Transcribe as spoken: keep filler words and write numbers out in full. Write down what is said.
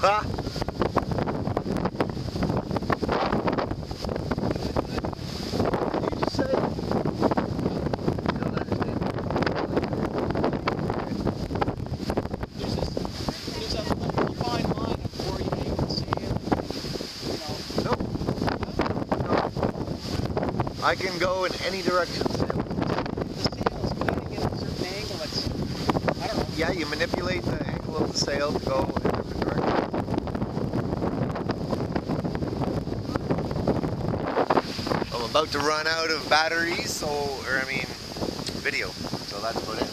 Ha! I can go in any direction. The sail is pointing at a certain angle. It's, I don't know. Yeah, you manipulate the angle of the sail to go in a different direction. I'm about to run out of batteries, so, or I mean, video. So that's about it.